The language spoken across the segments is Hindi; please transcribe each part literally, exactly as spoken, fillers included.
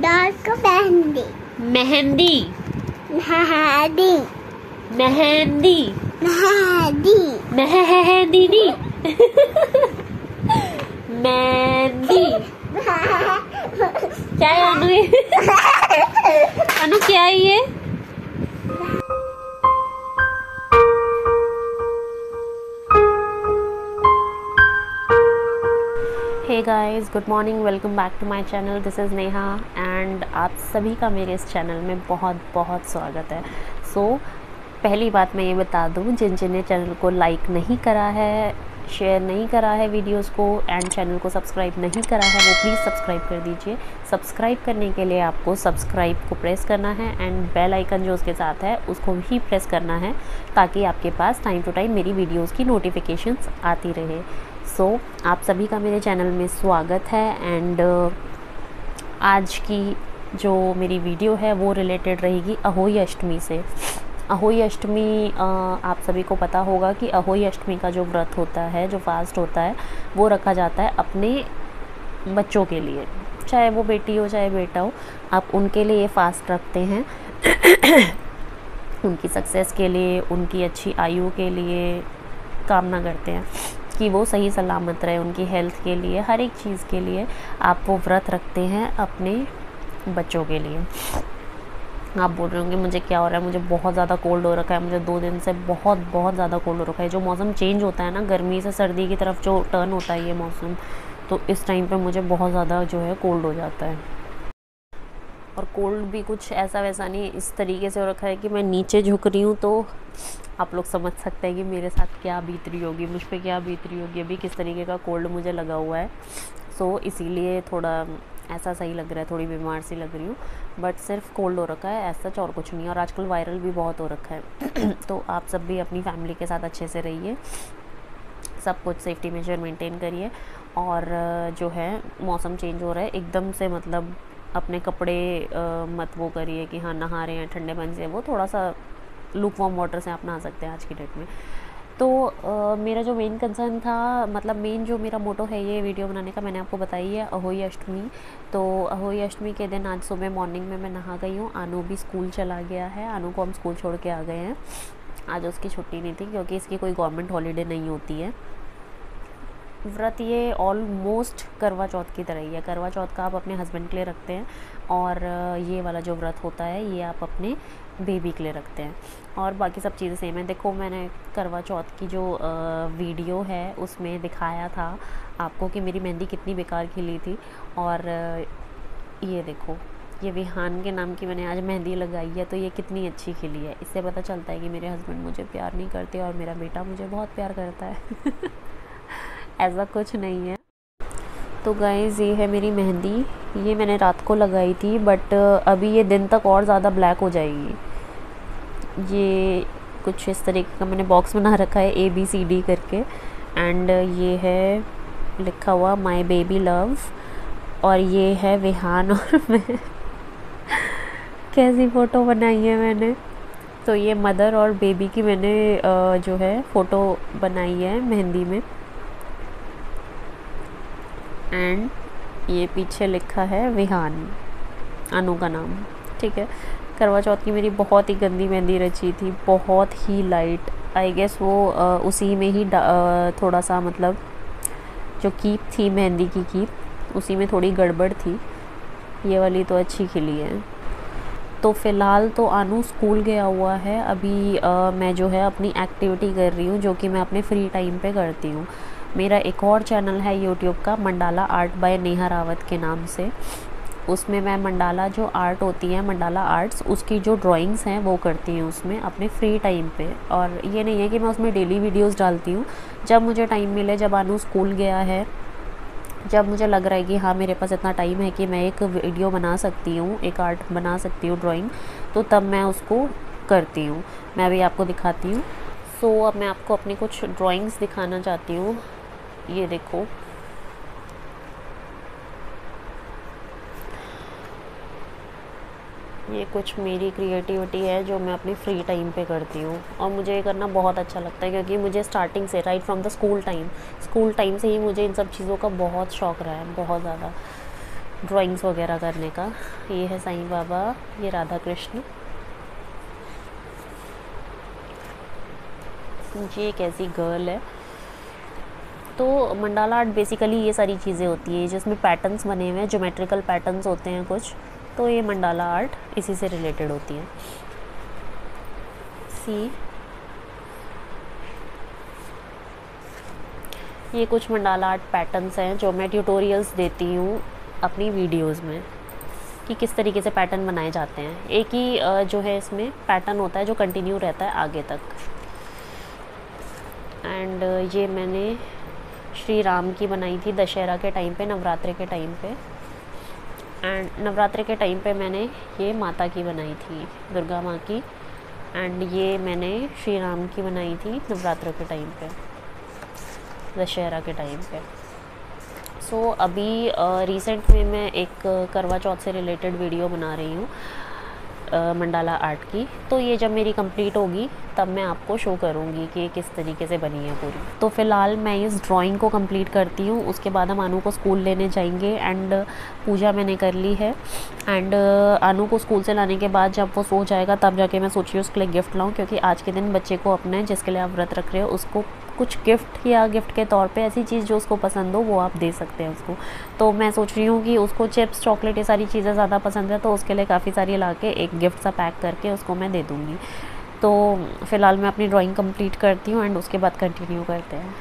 डार्क मेहंदी मेहंदी मेहंदी मेहंदी मेहंदी मेहंदी नहीं मेहंदी। क्या है अनु? ये अनु क्या है ये? Hey guys, good morning, welcome back to my channel. This is Neha and आप सभी का मेरे इस चैनल में बहुत बहुत स्वागत है। सो so, पहली बात मैं ये बता दूं, जिन जिन ने चैनल को लाइक नहीं करा है, शेयर नहीं करा है वीडियोस को एंड चैनल को सब्सक्राइब नहीं करा है, वो प्लीज़ सब्सक्राइब कर दीजिए। सब्सक्राइब करने के लिए आपको सब्सक्राइब को प्रेस करना है एंड बेल आइकन जो उसके साथ है उसको भी प्रेस करना है, ताकि आपके पास टाइम टू टाइम मेरी वीडियोस की नोटिफिकेशंस आती रहे। सो so, आप सभी का मेरे चैनल में स्वागत है एंड uh, आज की जो मेरी वीडियो है वो रिलेटेड रहेगी अहोई अष्टमी से। अहोई अष्टमी uh, आप सभी को पता होगा कि अहोई अष्टमी का जो व्रत होता है, जो फास्ट होता है, वो रखा जाता है अपने बच्चों के लिए, चाहे वो बेटी हो चाहे बेटा हो, आप उनके लिए फास्ट रखते हैं उनकी सक्सेस के लिए, उनकी अच्छी आयु के लिए कामना करते हैं कि वो सही सलामत रहे, उनकी हेल्थ के लिए, हर एक चीज़ के लिए आप वो व्रत रखते हैं अपने बच्चों के लिए। आप बोल रहे होंगे मुझे क्या हो रहा है, मुझे बहुत ज़्यादा कोल्ड हो रखा है, मुझे दो दिन से बहुत बहुत ज़्यादा कोल्ड हो रखा है। जो मौसम चेंज होता है ना, गर्मी से सर्दी की तरफ जो टर्न होता है ये मौसम, तो इस टाइम पे मुझे बहुत ज़्यादा जो है कोल्ड हो जाता है। और कोल्ड भी कुछ ऐसा वैसा नहीं, इस तरीके से हो रखा है कि मैं नीचे झुक रही हूँ तो आप लोग समझ सकते हैं कि मेरे साथ क्या बीत रही होगी, मुझ पे क्या बीत रही होगी, अभी किस तरीके का कोल्ड मुझे लगा हुआ है। सो so, इसीलिए थोड़ा ऐसा सही लग रहा है, थोड़ी बीमार सी लग रही हूँ, बट सिर्फ कोल्ड हो रखा है, ऐसा और कुछ नहीं। और आजकल वायरल भी बहुत हो रखा है तो आप सब भी अपनी फैमिली के साथ अच्छे से रहिए, सब कुछ सेफ्टी मेजर मेंटेन करिए। और जो है मौसम चेंज हो रहा है एकदम से, मतलब अपने कपड़े आ, मत वो करिए कि हाँ नहा रहे हैं ठंडे पानी से, वो थोड़ा सा लूक वार्म वाटर से आप नहा सकते हैं आज की डेट में। तो आ, मेरा जो मेन कंसर्न था, मतलब मेन जो मेरा मोटो है ये वीडियो बनाने का, मैंने आपको बताई है अहोई अष्टमी। तो अहोई अष्टमी के दिन आज सुबह मॉर्निंग में मैं नहा गई हूँ। आनू भी स्कूल चला गया है, आनू को हम स्कूल छोड़ के आ गए हैं। आज उसकी छुट्टी नहीं थी क्योंकि इसकी कोई गवर्नमेंट हॉलीडे नहीं होती है। व्रत ये ऑलमोस्ट करवा चौथ की तरह ही है। करवा चौथ का आप अपने हस्बैंड के लिए रखते हैं और ये वाला जो व्रत होता है ये आप अपने बेबी के लिए रखते हैं, और बाकी सब चीज़ें सेम है। देखो, मैंने करवा चौथ की जो वीडियो है उसमें दिखाया था आपको कि मेरी मेहंदी कितनी बेकार खिली थी, और ये देखो, ये विहान के नाम की मैंने आज मेहंदी लगाई है तो ये कितनी अच्छी खिली है। इससे पता चलता है कि मेरे हस्बैंड मुझे प्यार नहीं करते और मेरा बेटा मुझे बहुत प्यार करता है ऐसा कुछ नहीं है। तो गाइज़, ये है मेरी मेहंदी, ये मैंने रात को लगाई थी, बट अभी ये दिन तक और ज़्यादा ब्लैक हो जाएगी। ये कुछ इस तरीके का मैंने बॉक्स बना रखा है ए बी सी डी करके, एंड ये है लिखा हुआ माय बेबी लव, और ये है विहान और मैं कैसी फ़ोटो बनाई है मैंने। तो ये मदर और बेबी की मैंने जो है फ़ोटो बनाई है मेहंदी में, एंड ये पीछे लिखा है विहान, अनु का नाम, ठीक है। करवा चौथ की मेरी बहुत ही गंदी मेहंदी रची थी, बहुत ही लाइट। आई गेस वो आ, उसी में ही आ, थोड़ा सा, मतलब जो कीप थी मेहंदी की कीप, उसी में थोड़ी गड़बड़ थी। ये वाली तो अच्छी खिली है। तो फ़िलहाल तो आनू स्कूल गया हुआ है। अभी आ, मैं जो है अपनी एक्टिविटी कर रही हूँ, जो कि मैं अपने फ्री टाइम पे करती हूँ। मेरा एक और चैनल है यूट्यूब का, mandala art by Neha Rawat के नाम से। उसमें मैं मंडाला जो आर्ट होती है, मंडाला आर्ट्स, उसकी जो ड्राइंग्स हैं वो करती हूँ उसमें अपने फ्री टाइम पे। और ये नहीं है कि मैं उसमें डेली वीडियोस डालती हूँ, जब मुझे टाइम मिले, जब आनू स्कूल गया है, जब मुझे लग रहा है कि हाँ मेरे पास इतना टाइम है कि मैं एक वीडियो बना सकती हूँ, एक आर्ट बना सकती हूँ, ड्राइंग, तो तब मैं उसको करती हूँ। मैं अभी आपको दिखाती हूँ। सो अब मैं आपको अपनी कुछ ड्राइंग्स दिखाना चाहती हूँ। ये देखो, ये कुछ मेरी क्रिएटिविटी है जो मैं अपने फ्री टाइम पे करती हूँ, और मुझे ये करना बहुत अच्छा लगता है क्योंकि मुझे स्टार्टिंग से, right from the school time school time से ही मुझे इन सब चीज़ों का बहुत शौक़ रहा है, बहुत ज़्यादा। ड्राइंग्स वगैरह करने का। ये है साईं बाबा, ये राधा कृष्ण, ये एक ऐसी गर्ल है। तो मंडाला आर्ट बेसिकली ये सारी चीज़ें होती है जिसमें पैटर्न्स बने हुए हैं, ज्योमेट्रिकल पैटर्न्स होते हैं कुछ, तो ये मंडाला आर्ट इसी से रिलेटेड होती है। सी ये कुछ मंडाला आर्ट पैटर्न्स हैं जो मैं ट्यूटोरियल्स देती हूँ अपनी वीडियोस में कि किस तरीके से पैटर्न बनाए जाते हैं। एक ही जो है इसमें पैटर्न होता है जो कंटिन्यू रहता है आगे तक। एंड ये मैंने श्री राम की बनाई थी दशहरा के टाइम पे, नवरात्रे के टाइम पे। एंड नवरात्रे के टाइम पे मैंने ये माता की बनाई थी, दुर्गा माँ की। एंड ये मैंने श्री राम की बनाई थी नवरात्रे के टाइम पे, दशहरा के टाइम पे। सो so, अभी रिसेंट में मैं एक करवा चौथ से रिलेटेड वीडियो बना रही हूँ मंडाला आर्ट की। तो ये जब मेरी कंप्लीट होगी तब मैं आपको शो करूँगी कि ये किस तरीके से बनी है पूरी। तो फ़िलहाल मैं इस ड्राइंग को कंप्लीट करती हूँ, उसके बाद हम अनु को स्कूल लेने जाएंगे। एंड पूजा मैंने कर ली है। एंड अनु को स्कूल से लाने के बाद जब वो सो जाएगा तब जाके मैं सोच रही हूँ उसके लिए गिफ्ट लाऊँ, क्योंकि आज के दिन बच्चे को अपने जिसके लिए आप व्रत रख रहे हो उसको कुछ गिफ्ट या गिफ्ट के तौर पे ऐसी चीज़ जो उसको पसंद हो वो आप दे सकते हैं उसको। तो मैं सोच रही हूँ कि उसको चिप्स, चॉकलेट, ये सारी चीज़ें ज़्यादा पसंद है, तो उसके लिए काफ़ी सारी ला के एक गिफ्ट सा पैक करके उसको मैं दे दूँगी। तो फ़िलहाल मैं अपनी ड्राइंग कंप्लीट करती हूँ एंड उसके बाद कंटिन्यू करते हैं।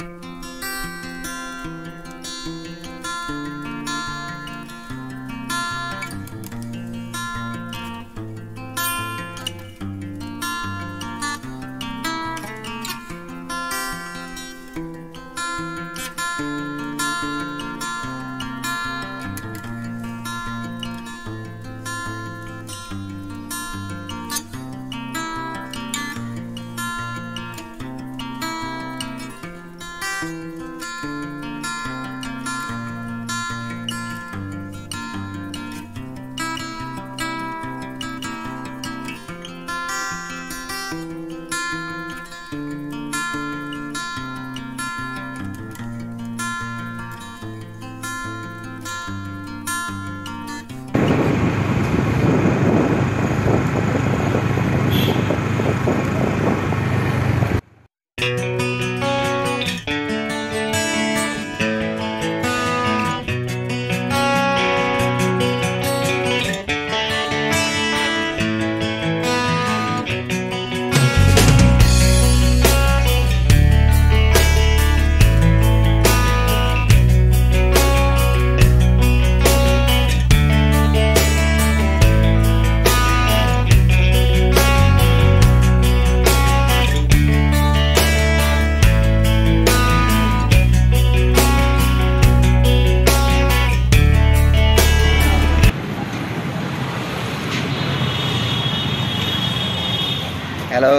हेलो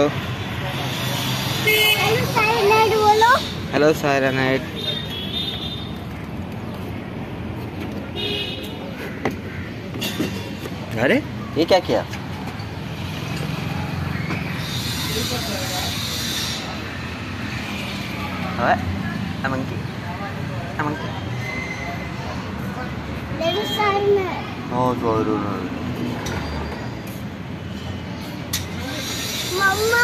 हेलो साइलेंट बोलो। Hello Saira night. अरे ये क्या किया? हाँ, monkey, monkey. Hello silent. Oh, sorry. मम्मा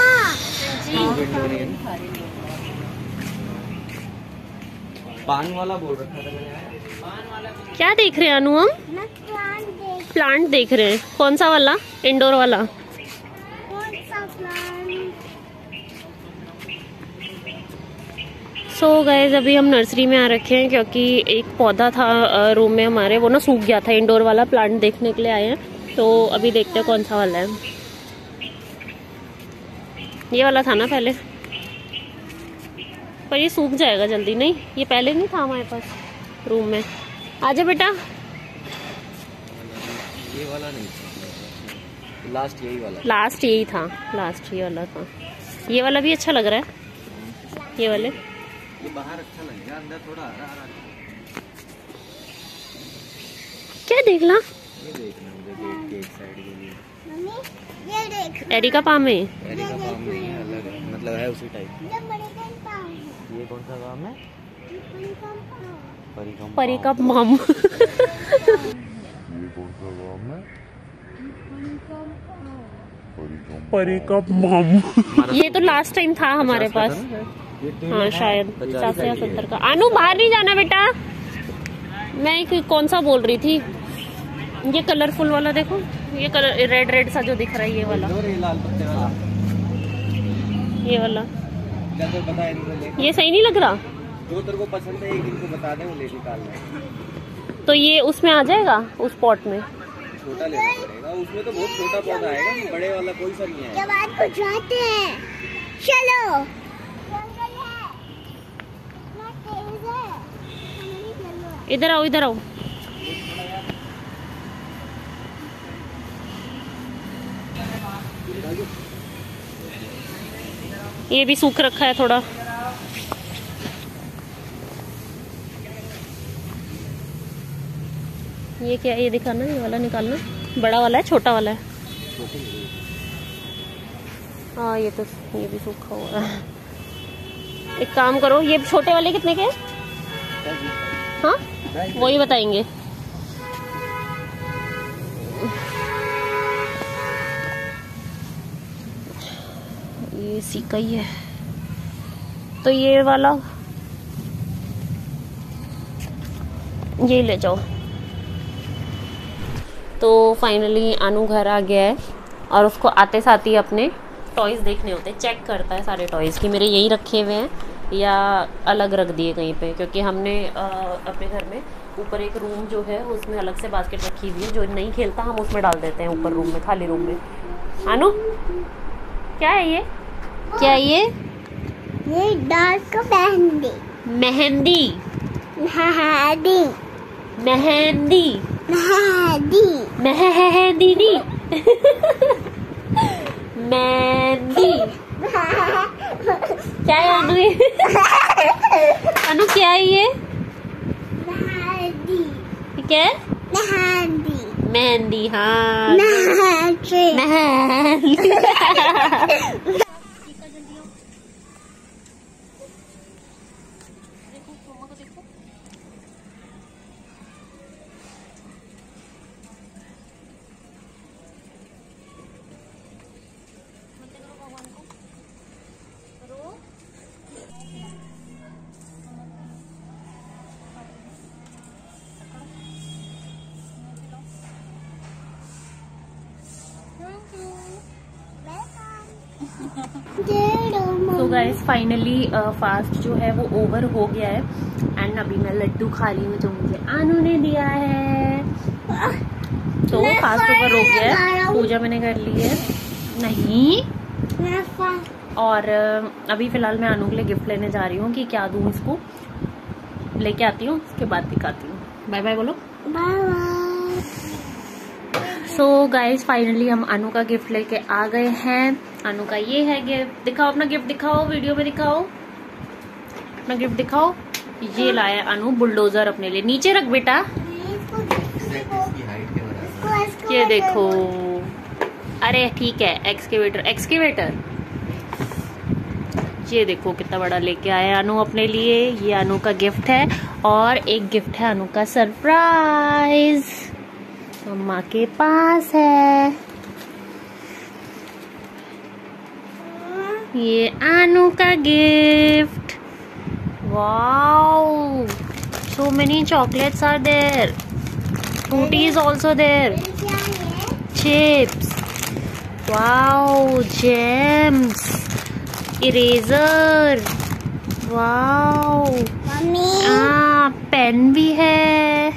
पान वाला बोल रखा था मैंने। क्या देख रहे हैं अनु? हम मैं प्लांट देख। प्लांट देख रहे हैं। कौन सा वाला? इंडोर वाला? कौन सा प्लांट? सो so गाइस, अभी हम नर्सरी में आ रखे हैं क्योंकि एक पौधा था रूम में हमारे, वो ना सूख गया था। इंडोर वाला प्लांट देखने के लिए आए हैं। तो अभी देखते हैं कौन सा वाला है। ये वाला था ना पहले, पर ये सूख जाएगा जल्दी। नहीं, ये पहले नहीं था हमारे पास रूम में। आजा बेटा। ये वाला नहीं था, लास्ट यही वाला। लास्ट यही था, लास्ट ये वाला था। ये वाला भी अच्छा लग रहा है। ये वाले ये बाहर अच्छा लगेगा, अंदर थोड़ा हरा हरा। क्या देखना? ये देखना मुझे गेट के एक साइड के लिए। मम्मी ये देख। एरिका पाम है। एरिका पाम नहीं है, अलग है, मतलब है उसी टाइप। ये बड़े का पाम है। ये कौन सा काम है? ये बड़े का पाम। परी का मम। परी का मम। ये तो लास्ट टाइम था हमारे पास। हाँ शायद पचास या सत्तर का। अनु बाहर नहीं जाना बेटा। मैं एक कौन सा बोल रही थी, ये कलरफुल वाला देखो, ये कलर रेड रेड सा जो दिख रहा है, ये वाला, लाल पत्ते वाला, ये वाला। क्या तो बता इनको, ये सही नहीं लग रहा। जो तेरे को पसंद है एक इनको बता दे, वो ले निकाल ले। तो ये उसमें आ जाएगा, उस पॉट में। छोटा लेना पड़ेगा, उसमें तो बहुत छोटा पौधा आएगा, बड़े वाला कोई सा नहीं है। जब आपको जाते हैं, चलो। इधर आओ, इधर आओ। ये भी सूख रखा है थोड़ा। ये क्या है, ये दिखाना, ये वाला निकालना। बड़ा वाला है, छोटा वाला है। हाँ ये तो, ये भी सूखा हुआ है। एक काम करो, ये छोटे वाले कितने के हैं? हाँ वही बताएंगे। ये सीका ही है, तो ये वाला ये ले जाओ। तो फाइनली अनु घर आ गया है और उसको आते साथ ही अपने टॉयज़ देखने होते हैं। चेक करता है सारे टॉयज़ कि मेरे यही रखे हुए हैं या अलग रख दिए कहीं पे, क्योंकि हमने आ, अपने घर में ऊपर एक रूम जो है उसमें अलग से बास्केट रखी हुई है। जो नहीं खेलता हम उसमें डाल देते हैं, ऊपर रूम में, खाली रूम में। अनु क्या है ये, क्या है ये? ये डार्क मेहंदी। मेहंदी। मेहंदी। मेहंदी। मेहंदी। मेहंदी नहीं। मेहंदी। क्या है अनु ये? अनु क्या है ये? मेहंदी। क्या है? मेहंदी। मेहंदी। हाँ मेहंदी। मेहंदी। तो गाइस फाइनली फास्ट जो है वो ओवर हो गया है एंड अभी मैं लड्डू खा रही हूँ जो मुझे अनु ने दिया है। तो फास्ट ओवर हो गया है, पूजा मैंने कर ली है। नहीं, और uh, अभी फिलहाल मैं अनु के लिए गिफ्ट लेने जा रही हूँ कि क्या दूँ इसको। लेके आती हूँ, उसके बाद दिखाती हूँ। बाय बाय बोलो। बाय। सो गाइज फाइनली हम अनु का गिफ्ट लेके आ गए हैं। अनु का ये है गिफ्ट। दिखाओ अपना गिफ्ट, दिखाओ वीडियो में, दिखाओ अपना गिफ्ट दिखाओ। ये लाया अनु बुलडोजर अपने लिए। नीचे रख बेटा। ये देखो, अरे ठीक है, एक्सकेवेटर। एक्सकेवेटर ये देखो कितना बड़ा लेके आया अनु अपने लिए। ये अनु का गिफ्ट है और एक गिफ्ट है अनु का सरप्राइज, मम्मा के पास है। ये अनु का gift. Wow, so many chocolates are there. Fruity is also there. Chips. Wow, gems. Eraser. Wow. मम्मी। आ, पेन भी है।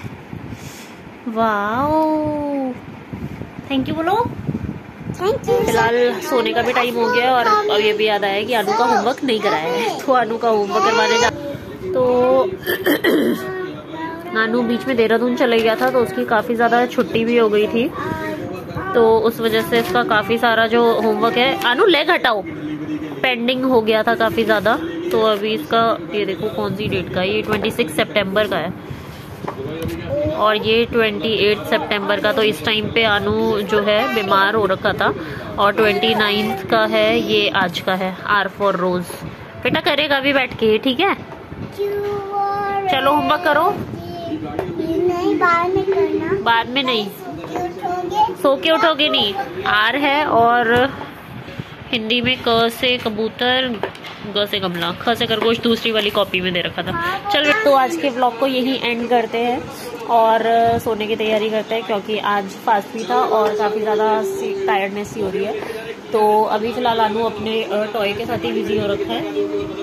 वाओ, थैंक यू बोलो। Thank you. फिलहाल सोने का भी टाइम हो गया और अब ये भी याद आया कि अनु का होमवर्क नहीं कराया है, तो अनु का होमवर्क करवाने जा। तो अनु बीच में देहरादून चले गया था, तो उसकी काफ़ी ज़्यादा छुट्टी भी हो गई थी, तो उस वजह से इसका काफ़ी सारा जो होमवर्क है, अनु लेग हटाओ, पेंडिंग हो गया था काफ़ी ज़्यादा। तो अभी इसका ये देखो कौन सी डेट का है, ये छब्बीस सितंबर का है और ये अट्ठाईस सितंबर का। तो इस टाइम पे अनु जो है बीमार हो रखा था। और उनतीस का है, ये आज का है। R for rose. बेटा करेगा भी बैठ के, ठीक है। You are चलो होमवर्क करो। नहीं, बाद में करना। बाद में नहीं, उठोगे? सो के उठोगे नहीं। आर है और हिंदी में क से कबूतर, ग से गमला, ख से खरगोश दूसरी वाली कॉपी में दे रखा था। चल तो आज के व्लॉग को यहीं एंड करते हैं और सोने की तैयारी करते हैं, क्योंकि आज फास्ट भी था और काफ़ी ज़्यादा टायर्डनेस सी हो रही है। तो अभी फ़िलहाल अनु अपने टॉय के साथ ही बिजी हो रखा है।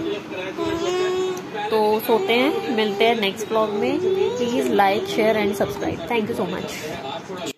तो सोते हैं, मिलते हैं नेक्स्ट व्लॉग में। Please like share and subscribe. Thank you so much.